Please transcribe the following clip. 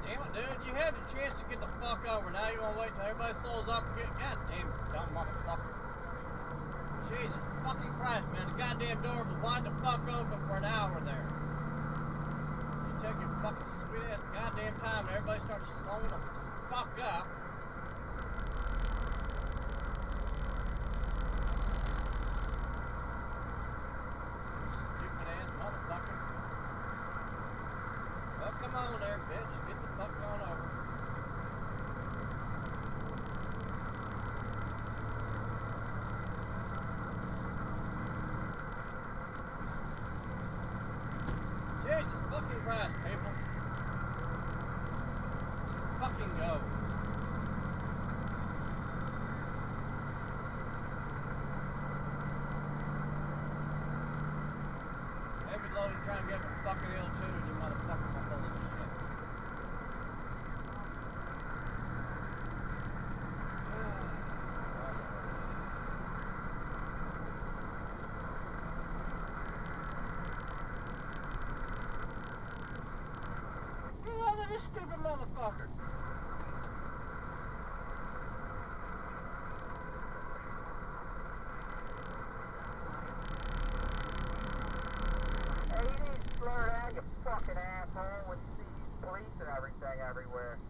Damn it, dude. You had the chance to get the fuck over. Now you want to wait till everybody slows up and get... God damn it, dumb motherfucker. Jesus fucking Christ, man. The goddamn door was wide the fuck open for an hour there. You take your fucking sweet ass goddamn time and everybody starts slowing the fuck up. Stupid ass motherfucker. Well, come on there, bitch. Get the fuck on over. Jesus fucking Christ, people. Just fucking go. Every loading trying to get a fucking L2, you motherfuckers are full of shit. Get out of this stupid motherfucker! Hey, you need to slow down, you fucking asshole, when you see police and everything everywhere.